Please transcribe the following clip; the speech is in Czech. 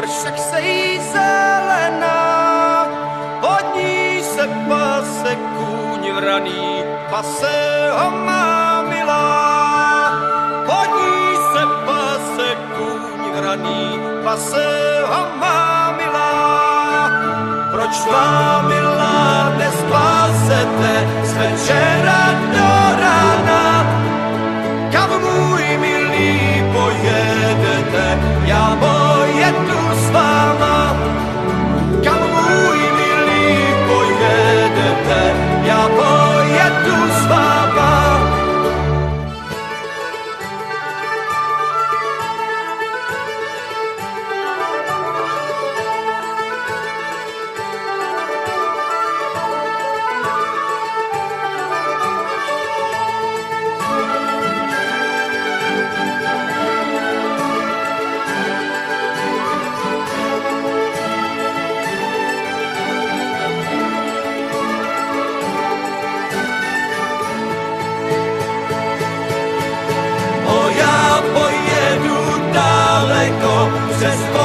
však se jí zelená, pod ní se pase kůň vraný, pase ho má milá. Pod ní se pase kůň vraný, pase ho má milá. Proč má milá dnes pásete z večera do rána? Kam můj milý pojedete, já pojedu s váma. Kam můj milý pojedete, já pojedu s váma. Přes